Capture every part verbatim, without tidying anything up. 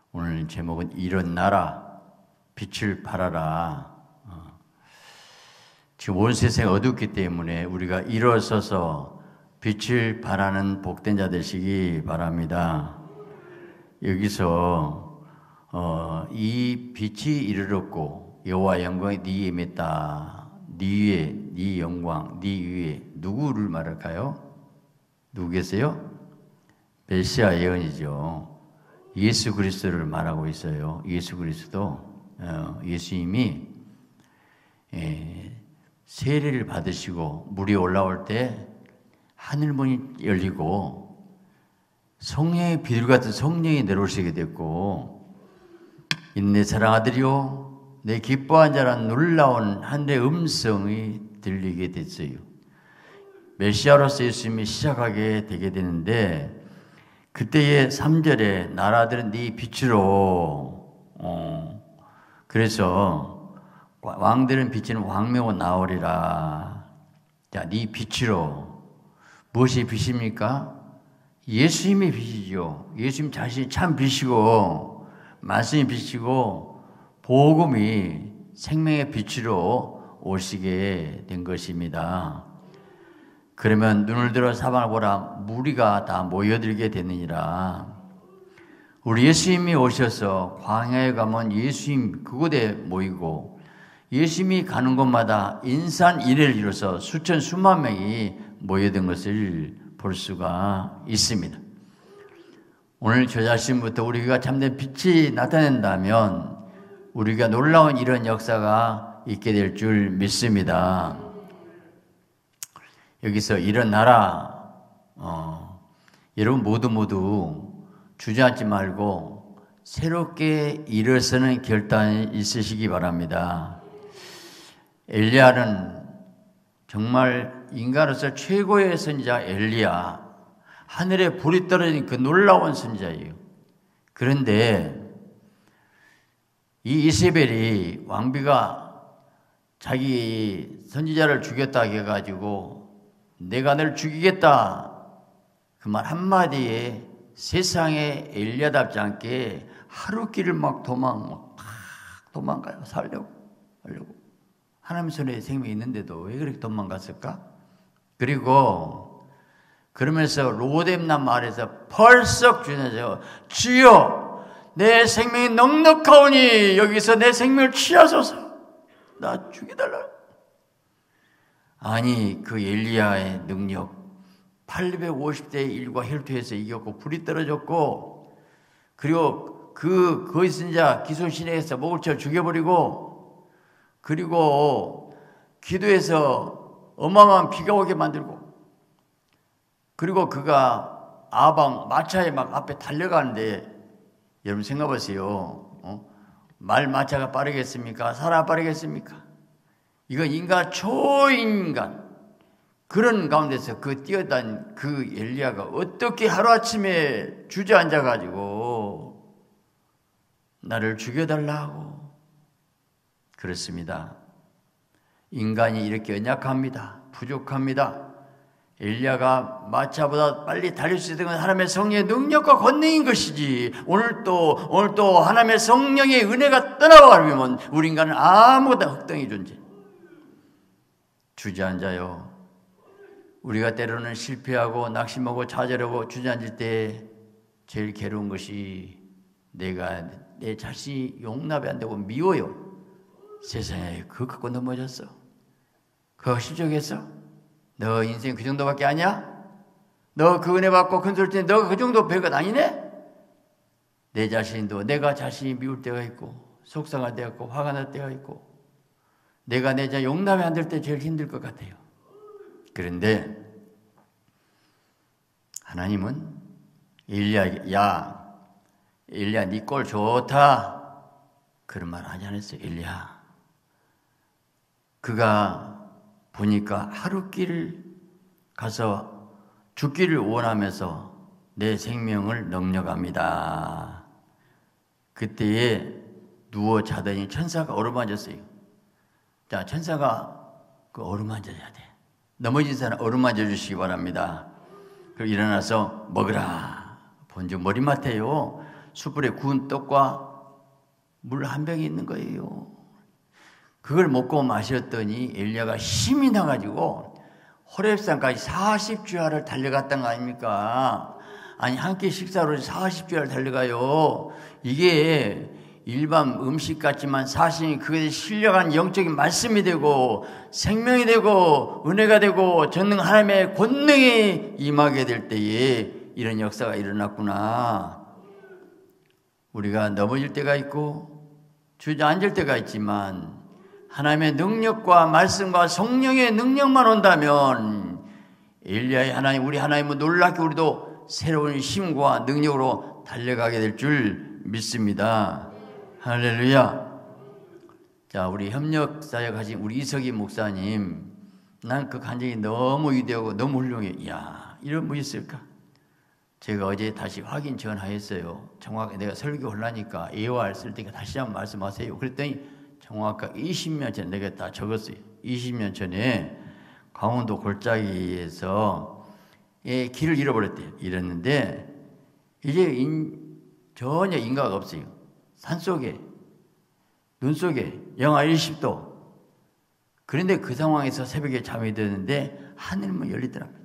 오늘 제목은 일어나라, 빛을 발하라. 어. 지금 온 세상이 어둡기 때문에 우리가 일어서서 빛을 발하는 복된 자 되시기 바랍니다. 여기서 어, 이 빛이 이르렀고 여호와 영광이 네 위에 임했다. 네 위에, 네 영광, 네 위에 누구를 말할까요? 누구겠어요? 메시아 예언이죠. 예수 그리스도를 말하고 있어요. 예수 그리스도, 어, 예수님이 예, 세례를 받으시고 물이 올라올 때 하늘문이 열리고 성령의 비둘 같은 성령이 내려오시게 됐고, 내 사랑아들이요 내 기뻐한 자란 놀라운 하늘의 음성이 들리게 됐어요. 메시아로서 예수님이 시작하게 되게 되는데, 그때의 삼 절에 나라들은 네 빛으로, 어, 그래서 왕들은 비치는 왕명으로 나오리라. 자, 네 빛으로. 무엇이 빛입니까? 예수님이 빛이죠. 예수님 자신이 참 빛이고 말씀이 빛이고 복음이 생명의 빛으로 오시게 된 것입니다. 그러면 눈을 들어 사방을 보라, 무리가 다 모여들게 되느니라. 우리 예수님이 오셔서 광야에 가면 예수님 그곳에 모이고, 예수님이 가는 곳마다 인산 이래를 이뤄서 수천 수만 명이 모여든 것을 볼 수가 있습니다. 오늘 저 자신부터 우리가 참된 빛이 나타낸다면 우리가 놀라운 이런 역사가 있게 될 줄 믿습니다. 여기서 일어나라. 어, 여러분 모두 모두 주저앉지 말고 새롭게 일어서는 결단이 있으시기 바랍니다. 엘리야는 정말 인간으로서 최고의 선지자 엘리야, 하늘에 불이 떨어진 그 놀라운 선지자예요. 그런데 이 이세벨이 왕비가 자기 선지자를 죽였다 해가지고 내가 너를 죽이겠다 그 말 한마디에 세상에 엘리야답지 않게 하루길을 막 도망 막 도망가요. 살려고 하려고. 하나님 손에 생명이 있는데도 왜 그렇게 도망갔을까? 그리고 그러면서 로뎀난 마을에서 펄썩 주저앉아서 주여 내 생명이 넉넉하오니 여기서 내 생명을 취하소서. 나 죽여달라. 아니 그 엘리야의 능력, 팔백오십 대 일과 혈투에서 이겼고 불이 떨어졌고, 그리고 그 거짓 선지자 기손시내에서 목을 쳐 죽여버리고, 그리고 기도해서 어마어마한 비가 오게 만들고, 그리고 그가 아방 마차에 막 앞에 달려가는데, 여러분 생각해보세요. 어? 말 마차가 빠르겠습니까? 사람 빠르겠습니까? 이건 인간 초인간, 그런 가운데서 그 뛰어다닌 그 엘리야가 어떻게 하루아침에 주저앉아가지고 나를 죽여달라고. 그렇습니다. 인간이 이렇게 연약합니다. 부족합니다. 엘리야가 마차보다 빨리 달릴 수 있는 건 하나님의 성령의 능력과 권능인 것이지, 오늘 또 오늘 또 하나님의 성령의 은혜가 떠나가면 우리 인간은 아무것도 흙덩이 존재. 주저앉아요. 우리가 때로는 실패하고 낙심하고 좌절하고 주저앉을 때 제일 괴로운 것이 내가 내 자신이 용납이 안 되고 미워요. 세상에 그거 갖고 넘어졌어. 그거 실족했어? 너 인생 그 정도밖에 아니야? 너 그 은혜 받고 큰 소리 치니 너 그 정도 별것 아니네? 내 자신도 내가 자신이 미울 때가 있고 속상할 때가 있고 화가 날 때가 있고, 내가 내 자신 용납이 안 될 때 제일 힘들 것 같아요. 그런데 하나님은 엘리야, 야 엘리야 네 꼴 좋다 그런 말 하지 않았어요. 엘리야, 그가 보니까 하루길 가서 죽기를 원하면서 내 생명을 넉넉합니다. 그때에 누워 자더니 천사가 어루만졌어요. 자, 천사가 그 어루만져야 돼. 넘어진 사람 어루만져 주시기 바랍니다. 그리고 일어나서 먹으라. 본주 머리맡에요 숯불에 구운 떡과 물 한 병이 있는 거예요. 그걸 먹고 마셨더니 엘리야가 힘이 나가지고 호렙산까지 사십 주야를 달려갔던 거 아닙니까? 아니 한 끼 식사로 사십 주야를 달려가요. 이게 일반 음식 같지만 사실 그것에 신령한 영적인 말씀이 되고 생명이 되고 은혜가 되고 전능 하나님의 권능이 임하게 될 때에 이런 역사가 일어났구나. 우리가 넘어질 때가 있고 주저앉을 때가 있지만 하나님의 능력과 말씀과 성령의 능력만 온다면 엘리야의 하나님, 우리 하나님은 놀랍게 우리도 새로운 힘과 능력으로 달려가게 될 줄 믿습니다. 할렐루야. 자, 우리 협력사역 하신 우리 이석희 목사님, 난 그 간증이 너무 위대하고 너무 훌륭해. 이야, 이런 분 있을까? 제가 어제 다시 확인 전화했어요. 정확하게 내가 설교 하려니까 예화를 쓸 때니까 다시 한번 말씀하세요. 그랬더니 정확하게 이십 년 전에 내가 다 적었어요. 이십 년 전에 강원도 골짜기에서 예, 길을 잃어버렸대요. 이랬는데 이제 인, 전혀 인가가 없어요. 산속에, 눈 속에 영하 일십 도. 그런데 그 상황에서 새벽에 잠이 드는데 하늘문 열리더라고요.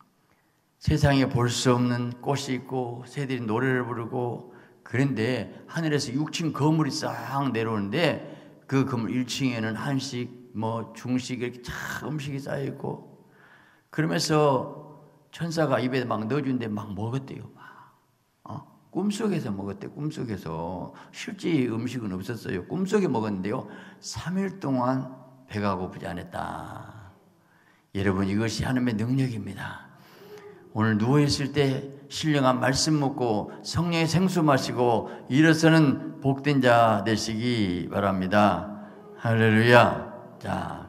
세상에 볼 수 없는 꽃이 있고 새들이 노래를 부르고, 그런데 하늘에서 육 층 거물이 싹 내려오는데 그 건물 일 층에는 한식, 뭐 중식 이렇게 참 음식이 쌓여 있고, 그러면서 천사가 입에 막 넣어주는데 막 먹었대요. 막. 어? 꿈속에서 먹었대. 꿈속에서. 실제 음식은 없었어요. 꿈속에 먹었는데요. 삼 일 동안 배가 고프지 않았다. 여러분, 이것이 하나님의 능력입니다. 오늘 누워있을 때 신령한 말씀 먹고 성령의 생수 마시고 일어서는 복된 자 되시기 바랍니다. 할렐루야. 자,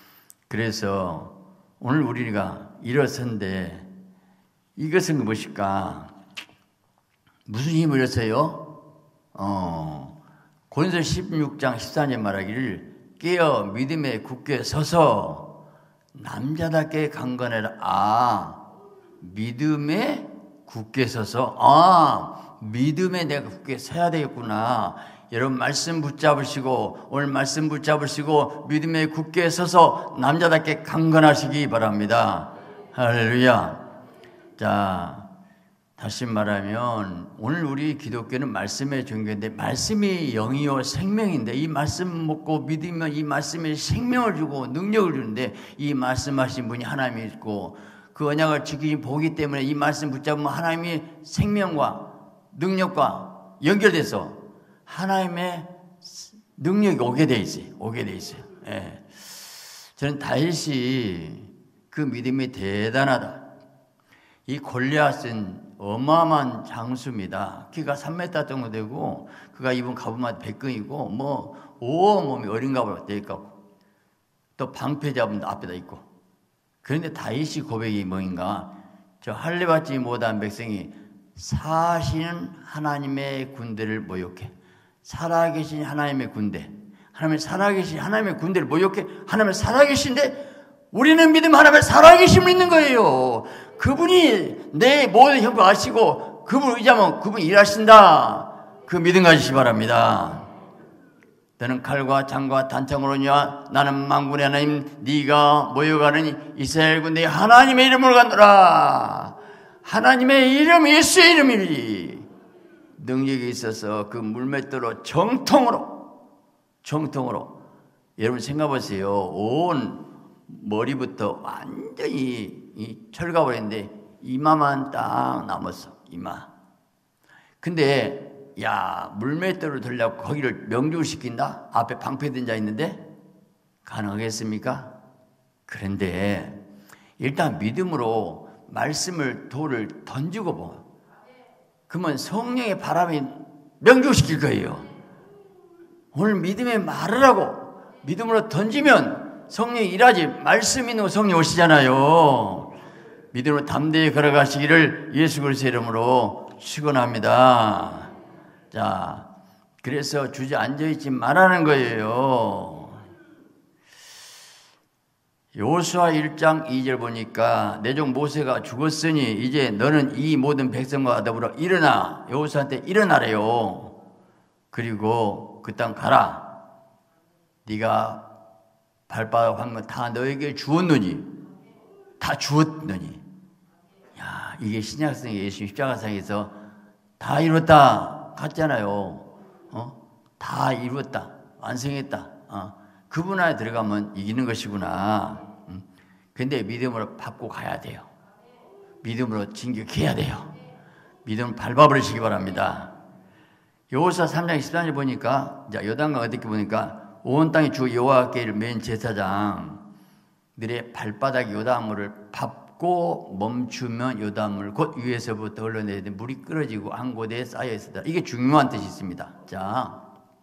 그래서 오늘 우리가 일어선데 이것은 무엇일까? 무슨 힘을 일어서요? 어, 고린도서 십육 장 십사 절 말하기를 깨어 믿음에 굳게 서서 남자답게 강건해라. 아, 믿음에 굳게 서서, 아, 믿음에 내가 굳게 서야 되겠구나. 여러분 말씀 붙잡으시고, 오늘 말씀 붙잡으시고 믿음에 굳게 서서 남자답게 강건하시기 바랍니다. 할렐루야. 자, 다시 말하면 오늘 우리 기독교는 말씀의 종교인데 말씀이 영이요 생명인데, 이 말씀 먹고 믿으면 이 말씀에 생명을 주고 능력을 주는데, 이 말씀하신 분이 하나님이 있고 그 언약을 지키신 복이기 때문에 이 말씀 붙잡으면 하나님이 생명과 능력과 연결돼서 하나님의 능력이 오게 돼 있어요. 오게 돼 있어요. 예. 저는 다윗이 그 믿음이 대단하다. 이 골리앗은 어마어마한 장수입니다. 키가 삼 미터 정도 되고 그가 입은 갑옷만 백근이고 뭐 온몸이 어린 갑옷으로 되어 있고 또 방패 잡은 앞에다 있고. 그런데 다윗이 고백이 뭐인가? 저 할례받지 못한 백성이 사시는 하나님의 군대를 모욕해. 살아계신 하나님의 군대. 하나님의 살아계신 하나님의 군대를 모욕해. 하나님의 살아계신데 우리는 믿음 하나님의 살아계심을 믿는 거예요. 그분이 내 모든 형편 아시고 그분 의지하면 그분이 일하신다. 그 믿음 가지시기 바랍니다. 너는 칼과 창과 단창으로냐? 나는 만군의 하나님 네가 모여가는 이스라엘 군대의 하나님의 이름으로 간노라. 하나님의 이름, 예수의 이름이니 능력이 있어서 그 물맷돌로 정통으로 정통으로 여러분 생각해보세요. 온 머리부터 완전히 이 철가버렸는데 이마만 딱 남았어. 이마. 근데 야, 물맷돌을 들려고 거기를 명중시킨다? 앞에 방패든 자 있는데 가능하겠습니까? 그런데 일단 믿음으로 말씀을 돌을 던지고 보. 그러면 성령의 바람이 명중시킬 거예요. 오늘 믿음의 말을 하고 믿음으로 던지면 성령이 일하지. 말씀 있는 성령이 오시잖아요. 믿음으로 담대히 걸어가시기를 예수 그리스도의 이름으로 축원합니다. 자, 그래서 주저앉아있지 말라는 거예요. 여호수아 일 장 이 절 보니까 내 종 모세가 죽었으니 이제 너는 이 모든 백성과 더불어 일어나. 여호수아한테 일어나래요. 그리고 그 땅 가라. 네가 발바닥 한 건 다 너에게 주었느니, 다 주었느니. 야, 이게 신약성의 예수 십자가상에서 다 이뤘다 갔잖아요. 어? 다 이뤘다, 완성했다. 어? 그분 안에 들어가면 이기는 것이구나. 음. 근데 믿음으로 밟고 가야 돼요. 믿음으로 진격해야 돼요. 믿음을 밟아버리시기 바랍니다. 여호수아 삼 장 십삼 절 보니까, 자, 요단강 어떻게 보니까 온 땅에 주 여호와께를 맨 제사장들의 발바닥 요단물을 밟고 멈추면 요단물 곧 위에서부터 흘러내리는 물이 끓어지고 한 곳에 쌓여 있었다. 이게 중요한 뜻이 있습니다. 자,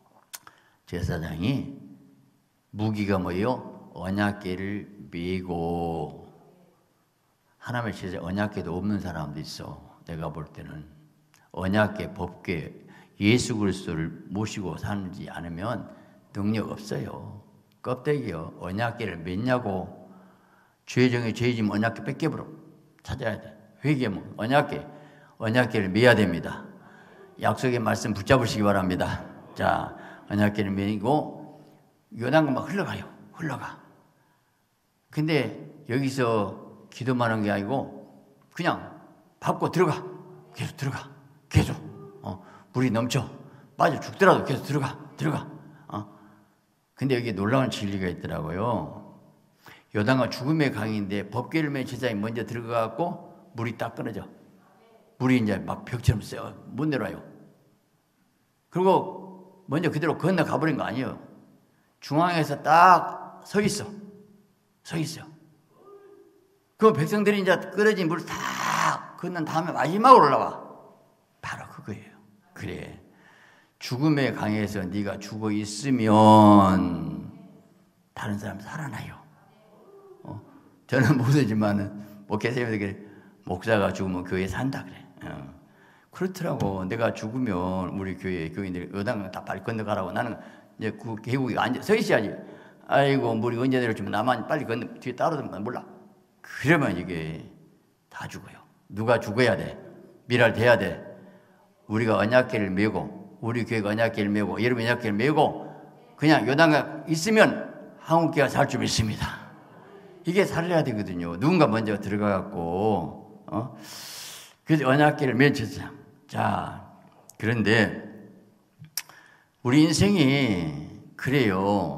제사장이 무기가 뭐예요? 언약궤를 메고. 하나님의 제사 언약궤도 없는 사람도 있어. 내가 볼 때는 언약궤, 법궤, 예수 그리스도를 모시고 사는지 않으면 능력 없어요. 껍데기요. 언약궤를 맺냐고. 죄정에 죄짐 언약궤 뺏겨버려. 찾아야 돼. 회개하면 언약궤, 언약궤를 메야 됩니다. 약속의 말씀 붙잡으시기 바랍니다. 자, 언약궤를 메고 요단강 막 흘러가요. 흘러가. 근데 여기서 기도만 한 게 아니고 그냥 밟고 들어가. 계속 들어가. 계속. 어, 물이 넘쳐. 빠져 죽더라도 계속 들어가. 들어가. 어. 근데 여기 놀라운 진리가 있더라고요. 요단강 죽음의 강인데 법궤를 맨 제사장이 먼저 들어가고 물이 딱 끊어져. 물이 이제 막 벽처럼 쎄어 못 내려와요. 그리고 먼저 그대로 건너가 버린 거 아니에요. 중앙에서 딱 서 있어. 서 있어. 그 백성들이 이제 끓어진 물을 다 건넌 다음에 마지막으로 올라와. 바로 그거예요. 그래. 죽음의 강에서 네가 죽어 있으면 다른 사람 살아나요. 어? 저는 모르지만은 목회생님들 그래. 목사가 죽으면 교회 산다 그래. 어. 그렇더라고. 내가 죽으면 우리 교회 교인들이 요단강 다 빨리 건너가라고. 나는 이제 그 계곡에 앉아 서 있어야지. 아이고 물이 언제 내려주면 나만 빨리 건너 뒤에 따라들면 몰라. 그러면 이게 다 죽어요. 누가 죽어야 돼. 미랄돼야 돼. 우리가 언약궤를 메고 우리 교회가 언약궤를 메고 여러분 언약궤를 메고 그냥 요단강 있으면 한국교회가 살 줄 믿습니다. 이게 살려야 되거든요. 누군가 먼저 들어가갖고 어? 그래서 언약궤를 맺혔어요. 자, 그런데 우리 인생이 그래요.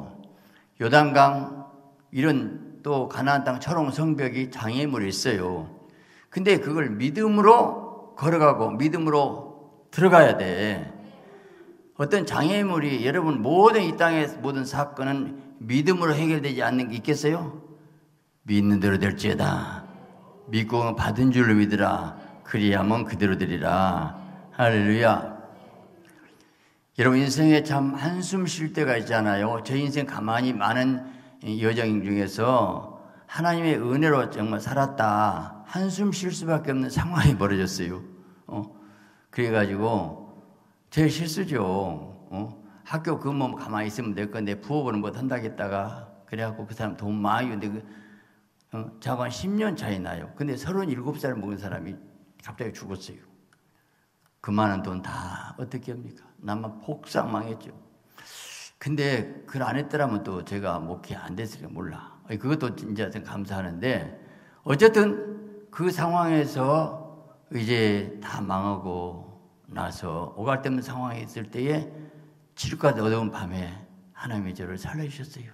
요단강 이런 또 가나안 땅 초록 성벽이 장애물이 있어요. 근데 그걸 믿음으로 걸어가고 믿음으로 들어가야 돼. 어떤 장애물이 여러분 모든 이 땅의 모든 사건은 믿음으로 해결되지 않는 게 있겠어요? 믿는 대로 될지어다. 믿고 받은 줄로 믿으라. 그리하면 그대로 되리라. 할렐루야. 여러분 인생에 참 한숨 쉴 때가 있잖아요. 저 인생 가만히 많은 여정 중에서 하나님의 은혜로 정말 살았다. 한숨 쉴 수밖에 없는 상황이 벌어졌어요. 어? 그래가지고 제 실수죠. 어? 학교 근무 가만히 있으면 될 건데 부업은 못 한다겠다가 그래갖고 그 사람 돈 많이 근데 그, 어? 저하고 한 십 년 차이 나요. 근데 서른일곱 살 먹은 사람이 갑자기 죽었어요. 그 많은 돈 다 어떻게 합니까? 나만 폭삭 망했죠. 근데 그걸 안 했더라면 또 제가 목회 안 됐을까 몰라. 그것도 진짜 감사하는데 어쨌든 그 상황에서 이제 다 망하고 나서 오갈 데 없는 상황에 있을 때에 칠흑과 어두운 밤에 하나님이 저를 살려주셨어요.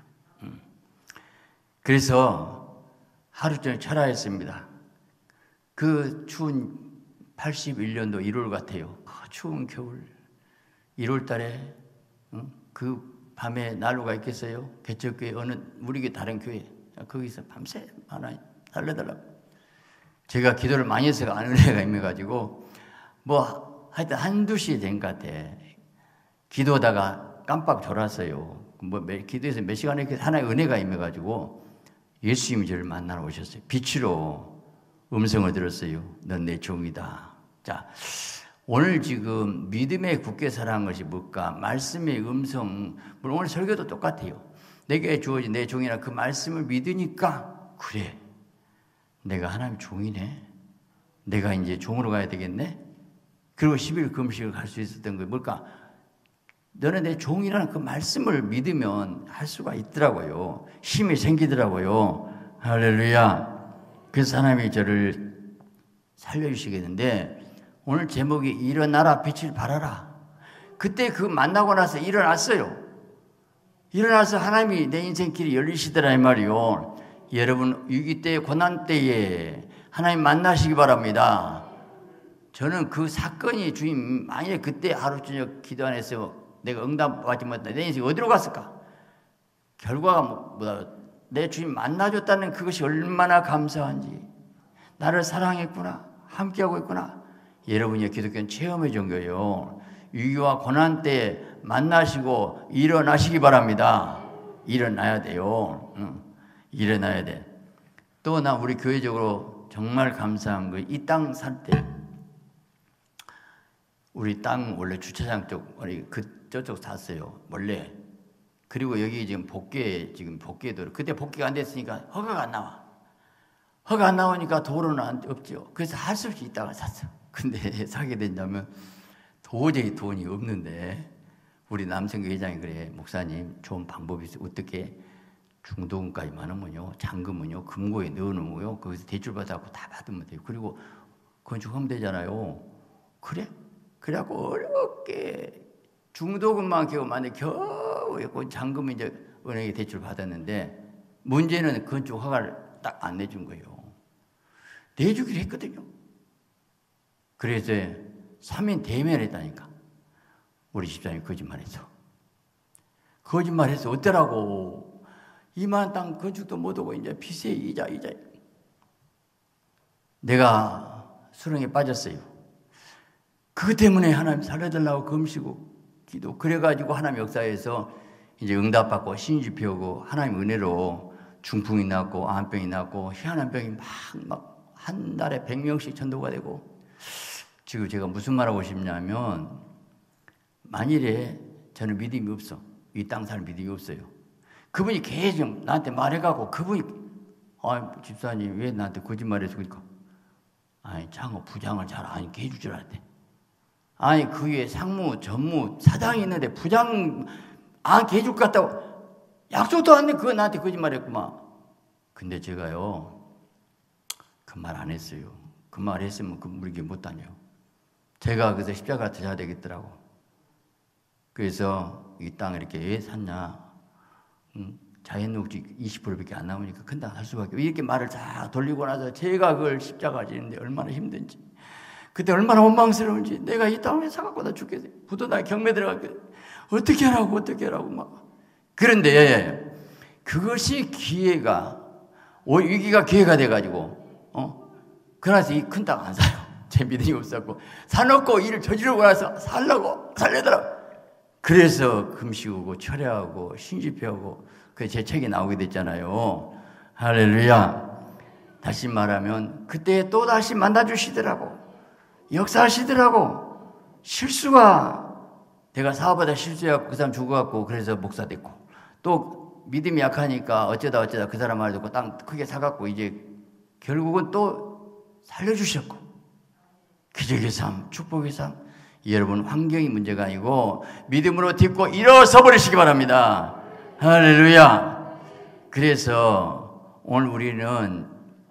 그래서 하루 종일 철야했습니다. 그 추운 팔십일 년도 일월 같아요. 그 추운 겨울 일월 달에 그 밤에 난로가 있겠어요? 개척교회 어느 우리 교회 다른 교회 거기서 밤새 하나님 살려달라고. 제가 기도를 많이 해서 안 은혜가 임해가지고 뭐 하여튼 한두 시 된 것 같아. 기도하다가 깜빡 졸았어요. 뭐 기도해서 몇 시간에 하나의 은혜가 임해가지고 예수님이 저를 만나러 오셨어요. 빛으로 음성을 들었어요. 넌 내 종이다. 자, 오늘 지금 믿음의 굳게 살아가는 것이 뭘까? 말씀의 음성. 물론 오늘 설교도 똑같아요. 내게 주어진 내 종이나 그 말씀을 믿으니까 그래, 내가 하나님 종이네. 내가 이제 종으로 가야 되겠네. 그리고 십 일 금식을 갈 수 있었던 게 뭘까? 너는 내 종이라는 그 말씀을 믿으면 할 수가 있더라고요. 힘이 생기더라고요. 할렐루야. 그래서 하나님이 저를 살려주시겠는데, 오늘 제목이 일어나라 빛을 발하라. 그때 그 만나고 나서 일어났어요. 일어나서 하나님이 내 인생 길이 열리시더라 이 말이요. 여러분 위기 때, 고난 때에 하나님 만나시기 바랍니다. 저는 그 사건이 주님, 만약에 그때 하루 저녁 기도 안 했어요, 내가 응답받지 못했다, 내 인생이 어디로 갔을까? 결과가 뭐다? 내 주님 만나줬다는 그것이 얼마나 감사한지, 나를 사랑했구나, 함께하고 있구나. 여러분이 기독교는 체험의 종교예요. 위기와 고난 때 만나시고 일어나시기 바랍니다. 일어나야 돼요. 응. 일어나야 돼. 또 나 우리 교회적으로 정말 감사한 거, 이 땅 살 때 우리 땅 원래 주차장 쪽, 우리 그 저쪽 샀어요, 원래. 그리고 여기 지금 복개, 지금 복개도로, 그때 복개가 안 됐으니까 허가가 안 나와. 허가 안 나오니까 도로는 없죠. 그래서 할 수 없이 있다가 샀어. 근데 사게 된다면 도저히 돈이 없는데, 우리 남성교 회장이 그래, 목사님 좋은 방법이 있어요. 어떻게? 중도금까지 많으면요, 잔금은요 금고에 넣어놓으고요, 거기서 대출받아갖고 다 받으면 돼요. 그리고 건축하면 되잖아요. 그래? 그래갖고 어렵게 중도금만 겨우 만에 겨우 했고, 잔금은 이제 은행에 대출 받았는데, 문제는 건축 허가를 딱 안 내준 거예요. 내주기로 했거든요. 그래서 삼 인 대면을 했다니까. 우리 집사람이 거짓말했어. 거짓말해서 어쩌라고. 이만 땅 건축도 못하고 이제 빚에 이자 이자. 내가 수렁에 빠졌어요. 그것 때문에 하나님 살려달라고 금시고 기도. 그래가지고 하나님 역사에서 이제 응답받고 신주 피우고 하나님 은혜로 중풍이 났고 암병이 났고 희한한 병이 막 막 한 달에 백 명씩 전도가 되고. 지금 제가 무슨 말하고 싶냐면, 만일에 저는 믿음이 없어, 이 땅 살 믿음이 없어요. 그분이 계속 나한테 말해가고, 그분이 아 집사님 왜 나한테 거짓말해서 그러니까, 아니 장어 부장을 잘 아니게 해줄 줄 알았대. 아니 그 위에 상무 전무 사장이 있는데 부장 안 해줄 것 같다고 약속도 안 돼. 그거 나한테 거짓말했구만. 근데 제가요 그 말 안 했어요. 그 말 했으면 그 물게 못 다녀요. 제가 그래서 십자가 져야 되겠더라고. 그래서 이 땅을 이렇게 왜 샀냐, 응? 자연녹지 이십 퍼센트밖에 안 나오니까 큰 땅 살 수밖에. 이렇게 말을 다 돌리고 나서 제가 그걸 십자가 지는데 얼마나 힘든지, 그때 얼마나 원망스러운지, 내가 이 땅을 사갖고 나 죽겠어. 부도나 경매 들어갈게. 어떻게 하라고 어떻게 하라고 막. 그런데 그것이 기회가, 위기가 기회가 돼가지고, 어? 그래서 이 큰 땅 안 사요. 제 믿음이 없었고, 사놓고 일을 저지르고 나서 살려고 살려더라. 그래서 금식하고 철회하고 신집회하고, 그 제 책이 나오게 됐잖아요. 할렐루야. 다시 말하면 그때 또 다시 만나주시더라고. 역사하시더라고. 실수가, 내가 사업하다 실수해갖고 그 사람 죽어갖고 그래서 목사 됐고, 또 믿음이 약하니까 어쩌다 어쩌다 그 사람 말 듣고 땅 크게 사갖고 이제 결국은 또 살려주셨고, 기적의 삶, 축복의 삶. 여러분 환경이 문제가 아니고 믿음으로 딛고 일어서 버리시기 바랍니다. 할렐루야. 그래서 오늘 우리는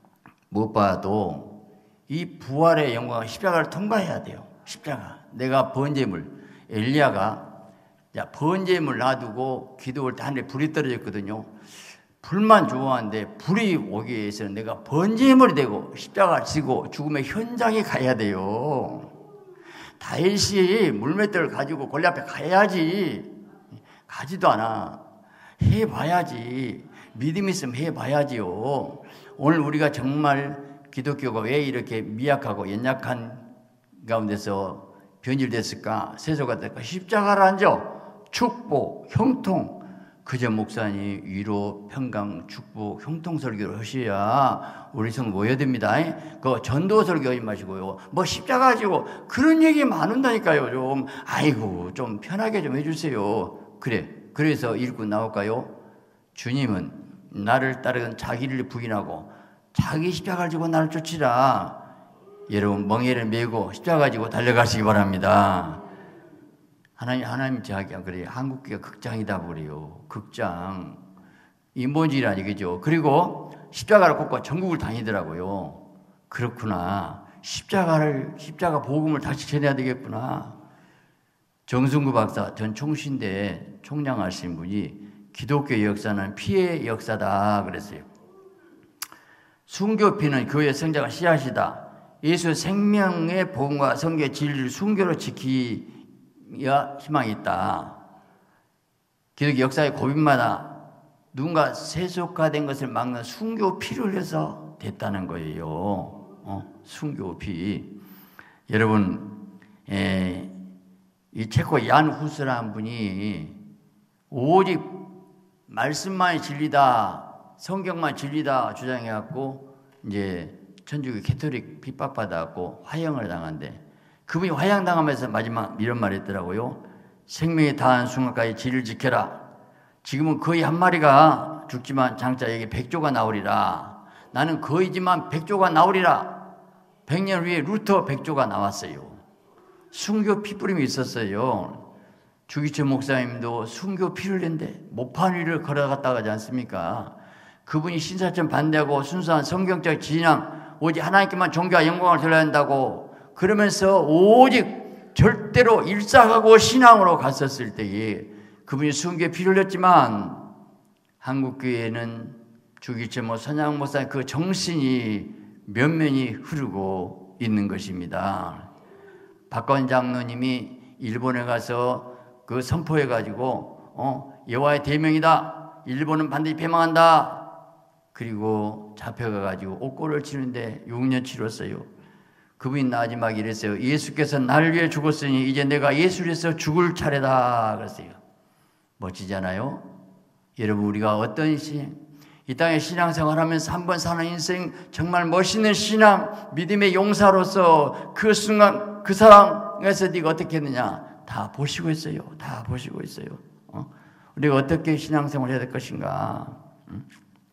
무엇봐도 이 부활의 영광, 십자가를 통과해야 돼요. 십자가. 내가 번제물, 엘리야가 번제물 놔두고 기도할 때 하늘에 불이 떨어졌거든요. 불만 좋아하는데 불이 오기 위해서는 내가 번제물이 되고 십자가를 지고 죽음의 현장에 가야 돼요. 다윗이 물맷돌을 가지고 골리앗 앞에 가야지. 가지도 않아. 해봐야지. 믿음 있으면 해봐야지요. 오늘 우리가 정말 기독교가 왜 이렇게 미약하고 연약한 가운데서 변질됐을까? 세속가 될까? 십자가를 앉아 축복, 형통. 그저 목사님 위로, 평강, 축복, 형통 설교를 하셔야 우리 성 모여듭니다. 그 전도 설교 하지 마시고요. 뭐 십자가 지고 그런 얘기 많은다니까요. 좀 아이고 좀 편하게 좀 해주세요. 그래. 그래서 읽고 나올까요? 주님은 나를 따르는 자기를 부인하고 자기 십자가를 지고 나를 쫓으라. 여러분 멍에를 메고 십자가 가지고 달려가시기 바랍니다. 하나님 하나님 제가 그래요. 한국교회가 극장이다 그래요. 극장 인본주의라니 그죠. 그리고 십자가를 꽂고 전국을 다니더라고요. 그렇구나. 십자가를 십자가 복음을 다시 전해야 되겠구나. 정승구 박사 전 총신대 총장하신 분이 기독교 역사는 피의 역사다 그랬어요. 순교피는 교회 성자가 씨앗이다. 예수 생명의 복음과 성경의 진리를 순교로 지키야 희망이 있다. 기독교 역사의 고민마다 누군가 세속화된 것을 막는 순교피를 해서 됐다는 거예요. 어, 순교피. 여러분, 에, 이 체코 얀 후스라는 분이 오직 말씀만 진리다, 성경만 진리다 주장해갖고 이제 천주교 캐톨릭 핍박받아갖고 화형을 당한대. 그분이 화형 당하면서 마지막 이런 말 했더라고요. 생명이 다한 순간까지 진리를 지켜라. 지금은 거의 한 마리가 죽지만 장차 여기 백조가 나오리라. 나는 거의지만 백조가 나오리라. 백년 후에 루터 백조가 나왔어요. 순교 피뿌림이 있었어요. 주기철 목사님도 순교 피를 낸데 못판 위를 걸어갔다 가지 않습니까? 그분이 신사점 반대하고 순수한 성경적 진앙, 오직 하나님께만 존귀와 영광을 돌려야 한다고 그러면서 오직 절대로 일사하고 신앙으로 갔었을 때에 그분이 순교에 피를 흘렸지만 한국교회는 주기철 뭐 선양 목사 그 정신이 면면이 흐르고 있는 것입니다. 박건 장로님이 일본에 가서 그 선포해가지고 어, 여호와의 대명이다. 일본은 반드시 패망한다. 그리고 잡혀가가지고 옥고를 치는데 육 년 치렀어요. 그분이 마지막에 이랬어요. 예수께서 나를 위해 죽었으니 이제 내가 예수를 위해서 죽을 차례다. 그랬어요. 멋지잖아요. 여러분 우리가 어떤 시, 이 땅에 신앙생활하면서 한 번 사는 인생 정말 멋있는 신앙, 믿음의 용사로서 그 순간 그 상황에서 네가 어떻게 했느냐 다 보시고 있어요. 다 보시고 있어요. 어? 우리가 어떻게 신앙생활을 해야 될 것인가. 응?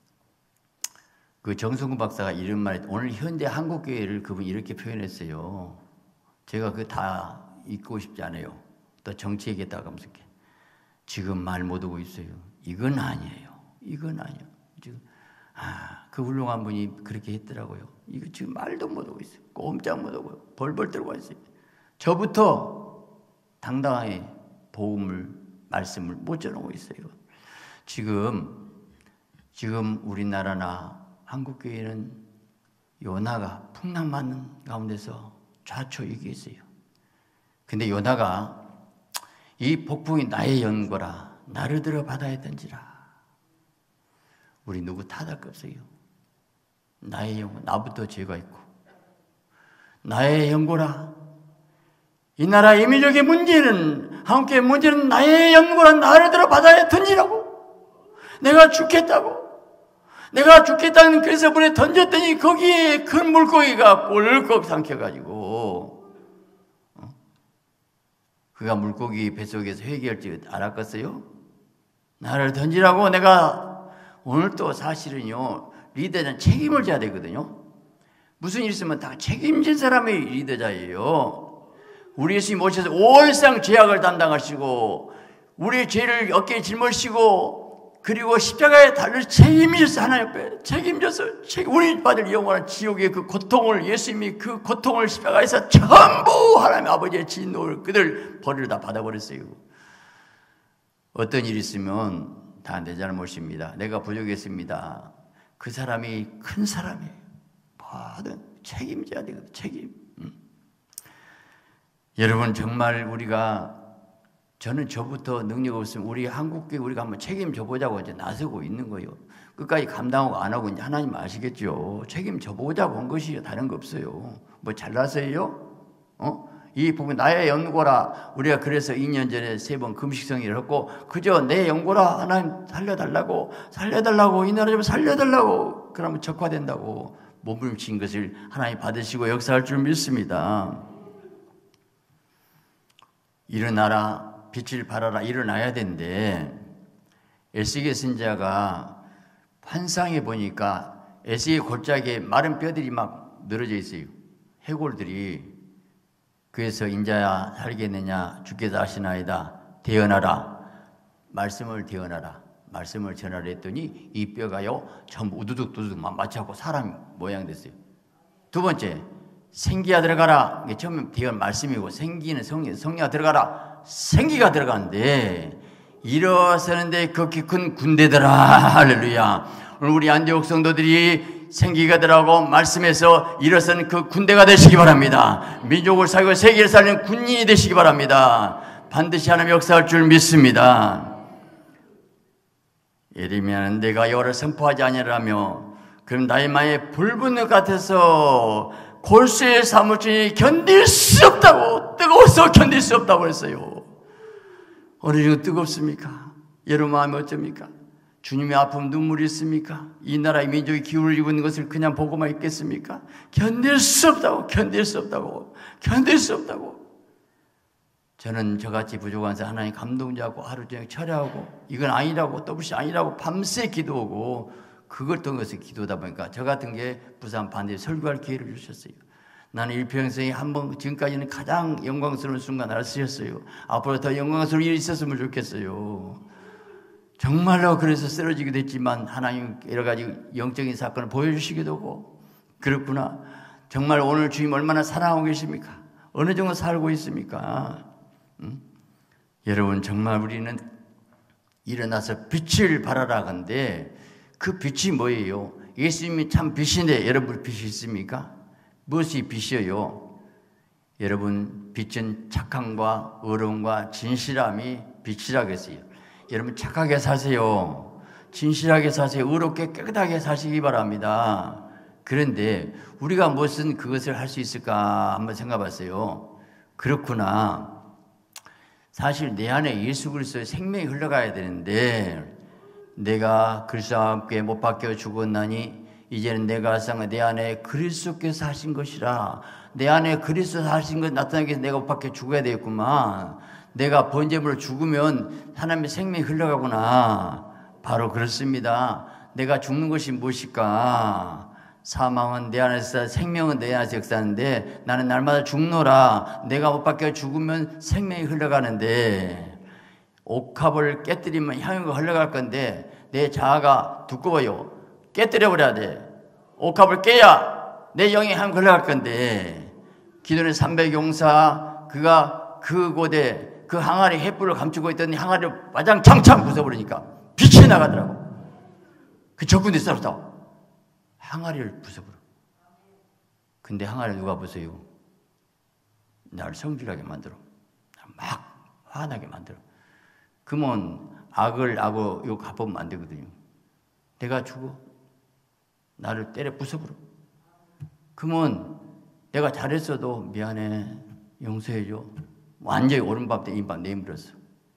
그 정승구 박사가 이런 말, 오늘 현대 한국교회를 그분이 이렇게 표현했어요. 제가 그거 다 읽고 싶지 않아요. 또 정치 얘기했다가 하면서 지금 말 못하고 있어요. 이건 아니에요. 이건 아니에요. 지금 아, 그 훌륭한 분이 그렇게 했더라고요. 이거 지금 말도 못하고 있어요. 꼼짝 못하고요. 벌벌 떨고 있어요. 저부터 당당하게 복음을 말씀을 못 전하고 있어요. 지금 지금 우리나라나 한국교회는 요나가 풍랑 맞는 가운데서 좌초이게 있어요. 근데 요나가 이 폭풍이 나의 연고라 나를 들어 바다에 던지라. 우리 누구 탓할 거 없어요. 나의 연고, 나부터 죄가 있고 나의 연고라. 이 나라 임의적인 문제는 한국교회 문제는 나의 연고라 나를 들어 바다에 던지라고. 내가 죽겠다고. 내가 죽겠다는 그래서 물에 던졌더니 거기에 큰 물고기가 꼴꺽 삼켜가지고 어? 그가 물고기 뱃속에서 회개할 줄 알았겠어요? 나를 던지라고. 내가 오늘 또 사실은요 리더는 책임을 져야 되거든요. 무슨 일 있으면 다 책임진 사람이 리더자예요. 우리 예수님 오셔서 올상 죄악을 담당하시고 우리의 죄를 어깨에 짊어지시고 그리고 십자가에 달릴 책임져서 하나님 앞에 책임져서 책, 우리 받을 영원한 지옥의 그 고통을 예수님이 그 고통을 십자가에서 전부 하나님 아버지의 진노를 그들 벌을 다 받아버렸어요. 어떤 일이 있으면 다 내 잘못입니다. 내가 부족했습니다. 그 사람이 큰 사람이에요. 뭐든 책임져야 되거든. 책임. 음. 여러분 정말 우리가 저는 저부터 능력 없으면 우리 한국교회 우리가 한번 책임져 보자고 이제 나서고 있는 거예요. 끝까지 감당하고 안 하고 이제 하나님 아시겠죠. 책임져 보자고 한 것이요. 다른 거 없어요. 뭐 잘나서요? 어? 이 부분 나의 연고라. 우리가 그래서 이 년 전에 세 번 금식성의를 했고 그저 내 연고라. 하나님 살려달라고 살려달라고 이 나라 좀 살려달라고 그러면 적화된다고 몸부림친 것을 하나님 받으시고 역사할 줄 믿습니다. 일어나라. 빛을 발하라. 일어나야 되는데 에스겔 선지자가 환상에 보니까 에스겔 골짜기에 마른 뼈들이 막 늘어져 있어요. 해골들이. 그래서 인자야 살겠느냐 죽겠다 하시나이다. 대언하라. 말씀을 대언하라. 말씀을 전하라 했더니 이 뼈가요 전부 우두둑 두둑 막 마치하고 사람 모양 됐어요. 두 번째, 생기가 들어가라. 이게 처음에 대언 말씀이고 생기는 성, 성리가 들어가라. 생기가 들어가는데 일어서는데 극히 큰 군대더라. 할렐루야. 오늘 우리 안디옥 성도들이 생기가 들어가고 말씀에서 일어서는 그 군대가 되시기 바랍니다. 민족을 살고 세계를 살리는 군인이 되시기 바랍니다. 반드시 하나님 역사할 줄 믿습니다. 예레미야는 내가 여호와를 선포하지 아니하라며 그럼 나의 마음에 불붙는 것 같아서 골수의 사무치니 견딜 수 없다고, 뜨거워서 견딜 수 없다고 했어요. 어느 정도 뜨겁습니까? 여러분 마음이 어쩝니까? 주님의 아픔 눈물이 있습니까? 이 나라의 민족이 기울이고 있는 것을 그냥 보고만 있겠습니까? 견딜 수 없다고, 견딜 수 없다고, 견딜 수 없다고. 저는 저같이 부족한 사 하나님 감동자고 하루 종일 철야하고 이건 아니라고 또다시 아니라고 밤새 기도하고 그걸 통해서 기도하다 보니까 저 같은 게 부산 반대에 설교할 기회를 주셨어요. 나는 일평생에 한 번 지금까지는 가장 영광스러운 순간 나를 쓰셨어요. 앞으로 더 영광스러운 일이 있었으면 좋겠어요. 정말로 그래서 쓰러지게 됐지만 하나님 여러 가지 영적인 사건을 보여주시기도 하고 그렇구나. 정말 오늘 주님 얼마나 사랑하고 계십니까? 어느 정도 살고 있습니까? 응? 여러분 정말 우리는 일어나서 빛을 발하라 건데 그 빛이 뭐예요? 예수님이 참 빛인데 여러분 빛이 있습니까? 무엇이 빛이에요? 여러분 빛은 착함과 의로움과 진실함이 빛이라고 했어요. 여러분 착하게 사세요. 진실하게 사세요. 의롭게 깨끗하게 사시기 바랍니다. 그런데 우리가 무슨 그것을 할 수 있을까 한번 생각해 봤어요. 그렇구나. 사실 내 안에 예수 그리스도의 생명이 흘러가야 되는데 내가 그리스도와 함께 못 박혀 죽었나니 이제는 내가 상 내 안에 그리스도께서 하신 것이라. 내 안에 그리스도 하신 것 나타나기 위해서 내가 못 박혀 죽어야 되겠구만. 내가 번제물로 죽으면 하나님의 생명이 흘러가구나. 바로 그렇습니다. 내가 죽는 것이 무엇일까? 사망은 내 안에서, 생명은 내 안에서 역사하는데 나는 날마다 죽노라. 내가 못 박혀 죽으면 생명이 흘러가는데 옥합을 깨뜨리면 향유가 흘러갈 건데 내 자아가 두꺼워요. 깨뜨려 버려야 돼. 옥합을 깨야 내 영이 향유가 흘러갈 건데 기도는 삼백 용사 그가 그곳에 그 항아리 횃불을 감추고 있던 항아리를 와장창창 부숴버리니까 빛이 나가더라고. 그 적군이 싸웠다. 항아리를 부숴버려. 근데 항아리를 누가 부숴요? 나를 성질하게 만들어. 막 화나게 만들어. 그러면 악을 악어 요 갚으면 안 되거든요. 내가 죽어. 나를 때려 부숴버려. 그러면 내가 잘했어도 미안해. 용서해줘. 완전히 오른밥 때 인밥 내밀었어.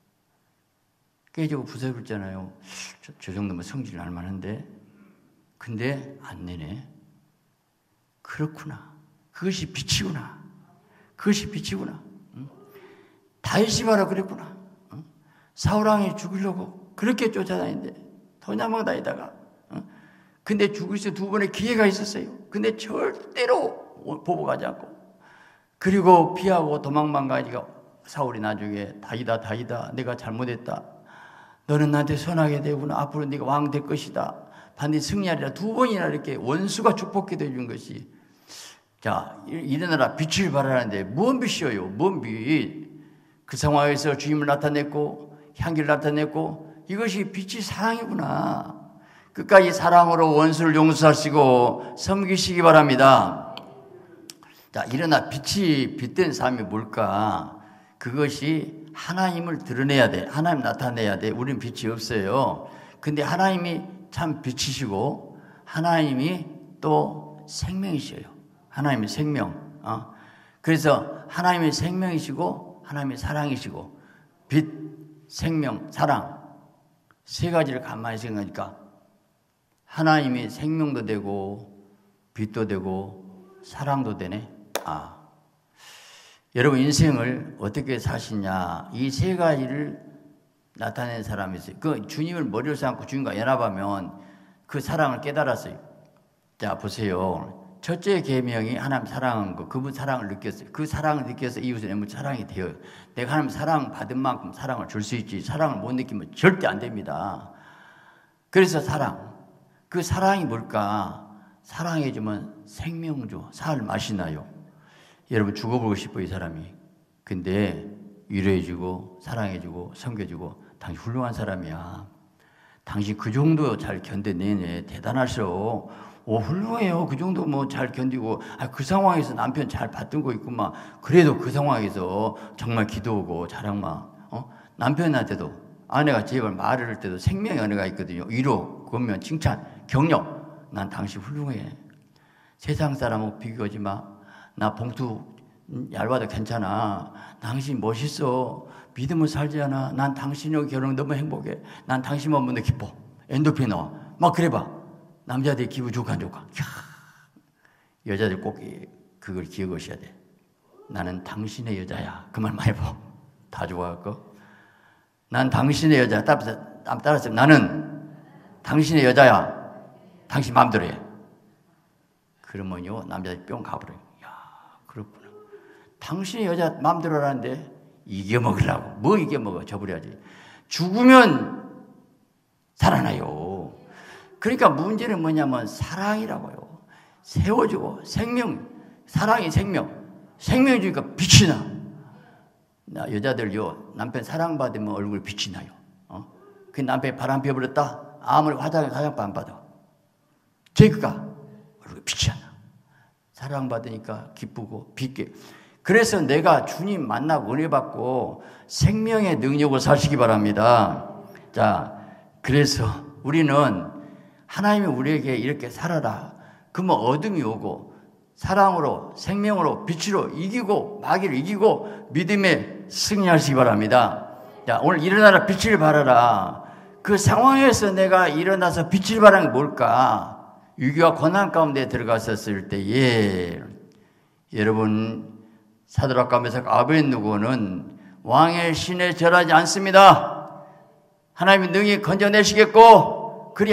깨지고 부숴버렸잖아요. 저, 저 정도면 성질 날 만한데. 근데 안 내네. 그렇구나. 그것이 빛이구나. 그것이 빛이구나. 응? 다윗이 바로 그랬구나. 응? 사울왕이 죽이려고 그렇게 쫓아다니는데 도냐망 다니다가 응? 근데 죽을 수 두 번의 기회가 있었어요. 근데 절대로 보복하지 않고 그리고 피하고 도망만 가니까 사울이 나중에 다이다 다이다 내가 잘못했다. 너는 나한테 선하게 되구나. 앞으로 네가 왕 될 것이다. 반드시 승리하리라. 두 번이나 이렇게 원수가 축복기도 해준 것이. 자, 일어나라. 빛을 발하는데 뭔 빛이에요? 뭔 빛? 그 상황에서 주님을 나타냈고 향기를 나타냈고 이것이 빛이 사랑이구나. 끝까지 사랑으로 원수를 용서하시고 섬기시기 바랍니다. 자, 일어나. 빛이 빛된 삶이 뭘까? 그것이 하나님을 드러내야 돼. 하나님 나타내야 돼. 우리는 빛이 없어요. 근데 하나님이 참 빛이시고 하나님이 또 생명이셔요. 하나님이 생명. 어? 그래서 하나님이 생명이시고 하나님이 사랑이시고 빛, 생명, 사랑 세 가지를 가만히 생각하니까 하나님이 생명도 되고 빛도 되고 사랑도 되네. 아, 여러분 인생을 어떻게 사시냐 이 세 가지를 나타낸 사람이 있어요. 그 주님을 머리를 삼고 주님과 연합하면 그 사랑을 깨달았어요. 자, 보세요. 첫째 계명이 하나님 사랑한 거, 그분 사랑을 느꼈어요. 그 사랑을 느껴서 이웃을 내면 사랑이 돼요. 내가 하나님 사랑 받은 만큼 사랑을 줄 수 있지, 사랑을 못 느끼면 절대 안 됩니다. 그래서 사랑, 그 사랑이 뭘까? 사랑해주면 생명주, 살 맛이 나요. 여러분 죽어보고 싶어요, 이 사람이. 근데 위로해주고 사랑해주고 섬겨주고, 당신 훌륭한 사람이야. 당신 그 정도 잘 견뎌내네. 대단하셔. 오, 훌륭해요. 그 정도 뭐 잘 견디고, 아, 그 상황에서 남편 잘 받든 거 있구만. 그래도 그 상황에서 정말 기도하고 자랑마. 어? 남편한테도, 아내가 제발 말을 할 때도 생명의 은혜가 있거든요. 위로, 권면, 칭찬, 격려. 난 당신 훌륭해. 세상 사람하고 비교하지 마. 나 봉투 얇아도 괜찮아. 당신 멋있어. 믿음을 살지 않아. 난 당신하고 결혼 너무 행복해. 난 당신만 보는데 기뻐. 엔도핀 나와. 막 그래봐. 남자들이 기분 좋고 안 좋고. 여자들 꼭 그걸 기억하셔야 돼. 나는 당신의 여자야. 그 말 많이 봐. 다 좋아할거. 난 당신의 여자야. 따라서 나는 당신의 여자야. 당신 마음대로 해. 그러면요, 남자들이 뿅 가버려요. 야, 그렇구나. 당신의 여자 마음대로 하는데 이겨먹으려고. 뭐 이겨먹어? 저버려야지. 죽으면 살아나요. 그러니까 문제는 뭐냐면 사랑이라고요. 세워주고 생명, 사랑이 생명. 생명 주니까 빛이 나. 나 여자들요, 남편 사랑받으면 얼굴 빛이 나요. 어? 그 남편이 바람 피워버렸다? 아무리 화장에 화장도 안 받아. 제가 얼굴 빛이 안 나. 사랑받으니까 기쁘고 빛게. 그래서 내가 주님 만나고 은혜 받고 생명의 능력을 사시기 바랍니다. 자, 그래서 우리는 하나님이 우리에게 이렇게 살아라. 그러면 어둠이 오고 사랑으로, 생명으로, 빛으로 이기고 마귀를 이기고 믿음에 승리하시기 바랍니다. 자, 오늘 일어나라 빛을 발하라. 그 상황에서 내가 일어나서 빛을 발하는 게 뭘까? 위기와 고난 가운데 들어갔었을 때에 여러분 사드락과 메삭 아벳느고는 왕의 신에 절하지 않습니다. 하나님이 능히 건져내시겠고 그리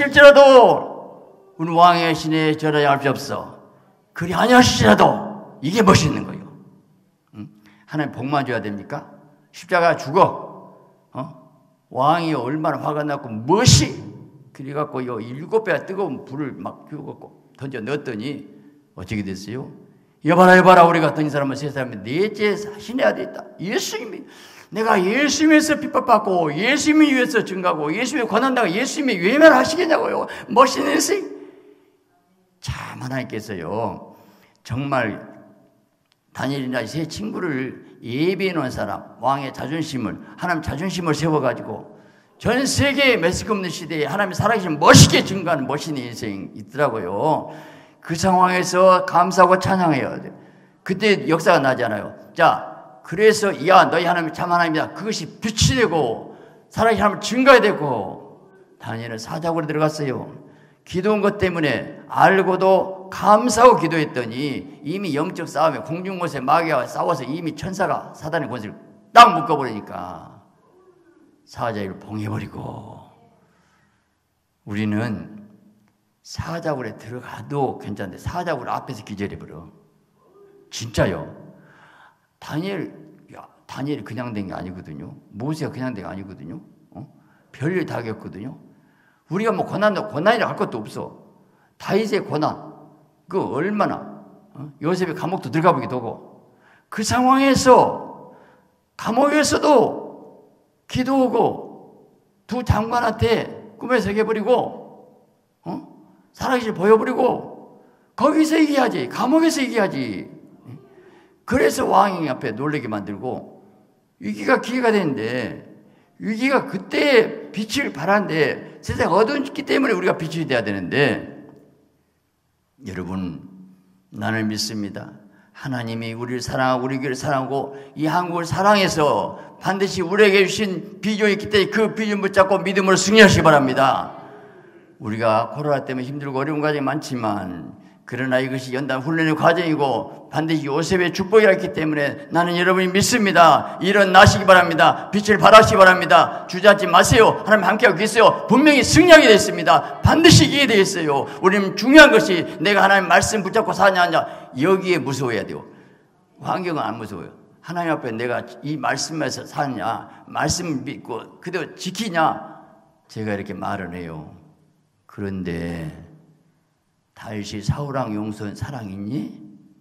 아니하실지라도 우리 왕의 신에 절하지 않을 수 없어. 그리 아니하실지라도 이게 멋있는 거예요. 응? 하나님 복만 줘야 됩니까? 십자가 죽어. 어? 왕이 얼마나 화가 났고 멋이 그래갖고 이 일곱 배가 뜨거운 불을 막 피우고 던져 넣었더니 어떻게 됐어요? 여봐라 여봐라 우리 같은 사람은 세 사람이 넷째 신해야 되겠다. 예수님이 내가 예수님에서 핍박받고 예수님이 위해서 증가하고 예수님이 권한다고 예수님이 외면을 하시겠냐고요. 멋있는 인생. 참 하나님께서요 정말 다니엘이나 세 친구를 예비해 놓은 사람, 왕의 자존심을 하나님 자존심을 세워가지고 전 세계의 메시지 없는 시대에 하나님이 살아계신 멋있게 증거하는 멋있는 인생이 있더라고요. 그 상황에서 감사하고 찬양해야 돼. 그때 역사가 나잖아요. 자, 그래서 야 너희 하나님이 참 하나님이다. 그것이 빛이 되고 살아계신 하나님 증거가 되고 다니엘은 사자굴에 들어갔어요. 기도한 것 때문에 알고도 감사하고 기도했더니 이미 영적 싸움에 공중곳에 마귀와 싸워서 이미 천사가 사단의 권세를 딱 묶어버리니까 사자굴을 봉해버리고 우리는 사자굴에 들어가도 괜찮은데 사자굴 앞에서 기절해버려. 진짜요. 다니엘, 야, 다니엘이 그냥 된 게 아니거든요. 모세가 그냥 된 게 아니거든요. 어? 별일 다 겪거든요. 우리가 뭐 고난도 고난이라 할 것도 없어. 다윗의 고난 그 얼마나 어? 요셉의 감옥도 들어가 보기도 하고 그 상황에서 감옥에서도 기도하고 두 장관한테 꿈에 새겨버리고 어? 살아계실 보여버리고 거기서 얘기하지 감옥에서 얘기하지. 그래서 왕이 앞에 놀라게 만들고 위기가 기회가 되는데 위기가 그때 빛을 발하는데 세상 어두웠기 때문에 우리가 빛이 돼야 되는데 여러분 나는 믿습니다. 하나님이 우리를 사랑하고 우리 교회를 사랑하고 이 한국을 사랑해서 반드시 우리에게 주신 비전이 있기 때문에 그 비전 붙잡고 믿음으로 승리하시기 바랍니다. 우리가 코로나 때문에 힘들고 어려운 과정이 많지만 그러나 이것이 연단 훈련의 과정이고 반드시 요셉의 축복이라 했기 때문에 나는 여러분이 믿습니다. 일어나시기 바랍니다. 빛을 발하시기 바랍니다. 주저앉지 마세요. 하나님 함께하고 계세요. 분명히 승리하게 되었습니다. 반드시 이기게 되겠어요. 우리는 중요한 것이 내가 하나님 말씀 붙잡고 사냐 하냐, 여기에 무서워야 돼요. 환경은 안 무서워요. 하나님 앞에 내가 이 말씀에서 사냐, 말씀을 믿고 그대로 지키냐, 제가 이렇게 말을 해요. 그런데 다윗이 사울왕 용서한 사랑 있니?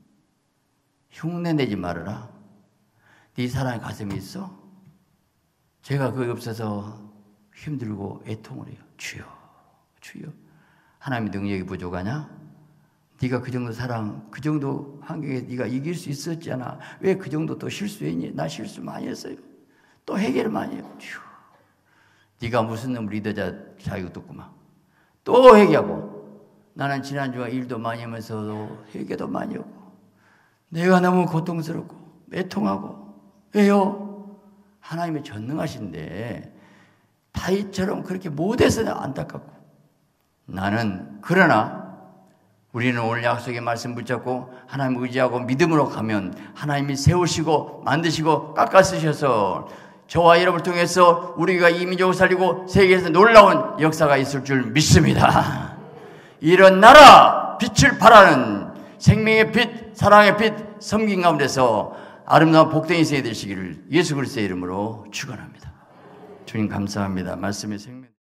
흉내내지 말아라. 네 사랑의 가슴이 있어? 제가 그게 없어서 힘들고 애통을 해요. 주여, 주여. 하나님의 능력이 부족하냐? 네가 그 정도 사랑, 그 정도 환경에 네가 이길 수 있었잖아. 왜 그 정도 또 실수했니? 나 실수 많이 했어요. 또 해결을 많이 해요. 주여. 네가 무슨 놈 리더자 자격도 없구만. 또 회개하고. 나는 지난주에 일도 많이 하면서도 회개도 많이 하고 내가 너무 고통스럽고 애통하고. 왜요? 하나님이 전능하신데 다윗처럼 그렇게 못해서 안타깝고. 나는 그러나 우리는 오늘 약속의 말씀 붙잡고 하나님 의지하고 믿음으로 가면 하나님이 세우시고 만드시고 깎아쓰셔서 저와 여러분을 통해서 우리가 이 민족을 살리고 세계에서 놀라운 역사가 있을 줄 믿습니다. 일어나라! 빛을 발하는 생명의 빛, 사랑의 빛, 섬긴 가운데서 아름다운 복된 인생이 되시기를 예수 그리스도의 이름으로 축원합니다. 주님 감사합니다. 말씀의 생명.